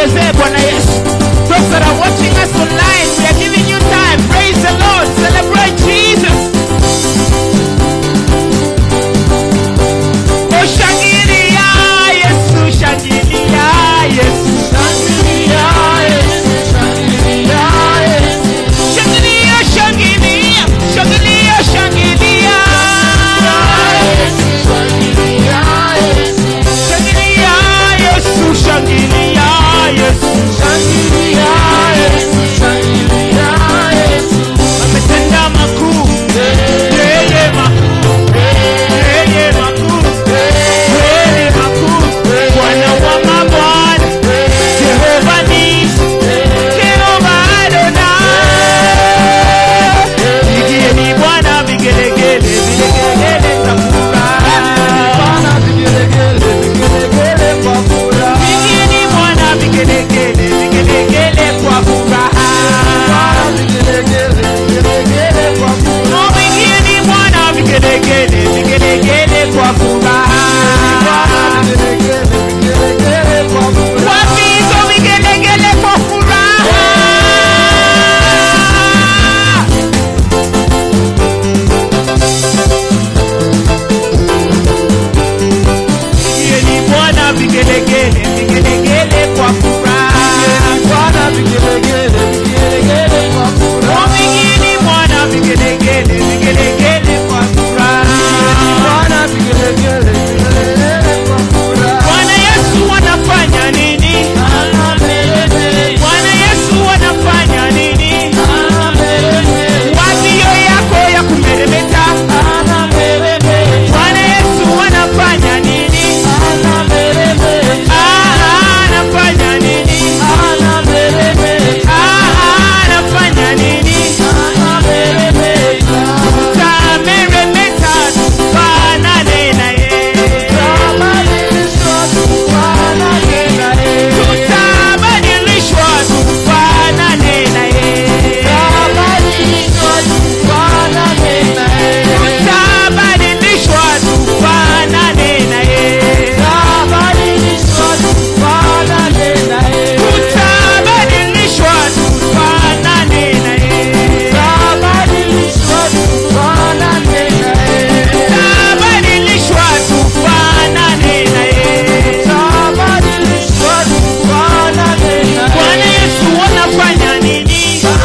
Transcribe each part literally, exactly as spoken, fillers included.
tumsogezee Bwana Yesu. Those that are watching us online, we are giving you time. Praise the Lord. Celebrate Jesus. Oh, shangilia Yesu, shangilia Yesu, shangilia Yesu, shangilia Yesu, shangilia, shangilia, shangilia, shangilia Yesu, shangilia Yesu, shangilia Yesu, shangilia Yesu, shangilia Yesu, shangilia Yesu. Ametenda makuu, yeye makuu, yeye makuu, yeye makuu. Bwana wa mabwana, Jehova Nisi, Jehova Adonai. Pigieni Bwana vigelegele, vigelegele za furaha. Vigelegele, vigelegele kwa furaha. Pigieni Bwana vigelegele, vigelegele kwa furaha. Vigelegele, vigelegele kwa furaha. Oh, pigieni Bwana vigelegele, vigelegele kwa furaha. Vigelegele, vigelegele kwa furaha. Wapi hizo vigelegele kwa furaha? Pigieni Bwana vigelegele, vigelegele kwa furaha. Bwana vigelegele, vigelegele kwa furaha. Oh, pigieni Bwana vigelegele, vigelegele kwa furaha. Bwana vigelegele, vigelegele kwa furaha. Bwana Yesu anafanya nini? Bwana Yesu anafanya nini? Wapi hiyo yako ya kumeremeta? Bwana Yesu anafanya nini? Ah, anafanya nini? Ah, anafanya nini? Tutameremeta, tufanane na yeye. Tutabadilishwa, tufanane na yeye. Tutabadilishwa, tufanane na yeye. Tutabadilishwa, tufanane na yeye. Tutabadilishwa, tufanane na yeye. Tutabadilishwa, tufanane na yeye. Tutabadilishwa, tufanane na yeye. Tutabadilishwa, tufanane na yeye. Tutabadilishwa, tufanane na yeye. Tutabadilishwa, tufanane na yeye. Bwana Yesu anafanya nini?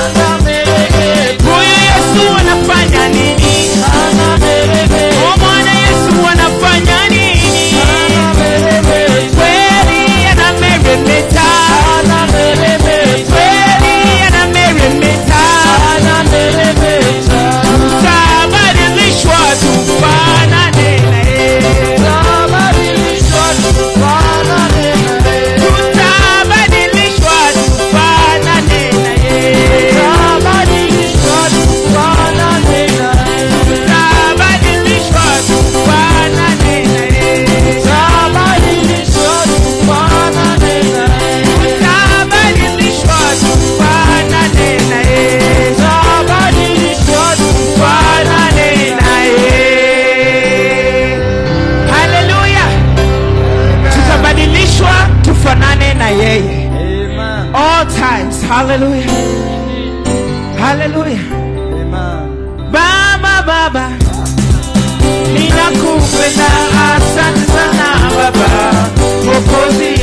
Huyu Yesu anafanya nini? Oh, Bwana Yesu anafanya nini? Kweli anameremeta. Kweli anameremeta. Tutabadilishwa, tufanane na yeye. Tutabadilishwa, tufanane na yeye. Tutabadilishwa, tufanane na yeye. Tutabadilishwa, tufanane na yeye. Tutabadilishwa, tufanane na yeye. Tutabadilishwa, tufanane na yeye. Tutabadilishwa, tufanane na yeye. Tutabadilishwa, tufanane na yeye. Hallelujah. Tutabadilishwa, tufanane na yeye. All times. Hallelujah. Hallelujah. Baba, Baba, ninakupenda, asante sana Baba Mwokozi.